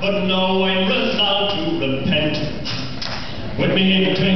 but now I'm resolved to repent. When me